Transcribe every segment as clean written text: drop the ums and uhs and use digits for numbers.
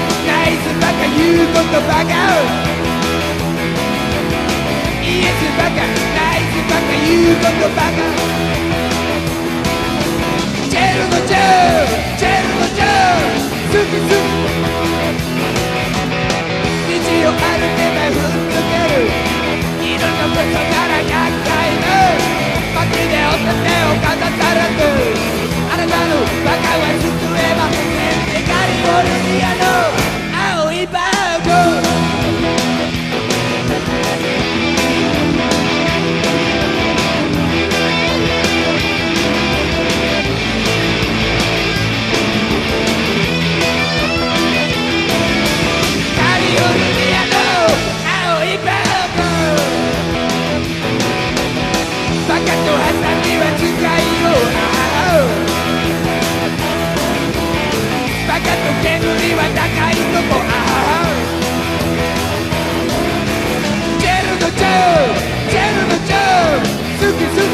ナイスバカ言うことバカイエスバカナイスバカ言うことバカチェルノチョーチェルノチョー好き好き道を歩けばふっとけるいろんなことなら厄介の巻きでお手をかざさらずあなたのバカは救えば全世カリフォルニアの青いバーゴ煙は高いとこジェルノチョージェルノチョー好き好き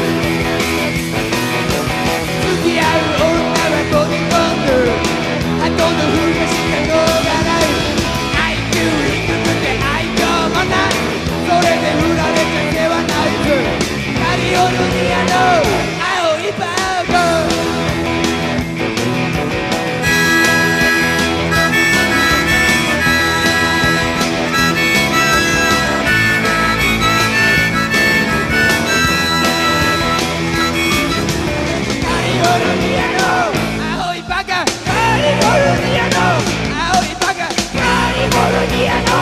付き合う女はボディコングあとのふがしか動がない IQ 低くて愛嬌もないそれで振られちゃ手はないぜカリフォルニアの青いバーゴーカリフォルニアの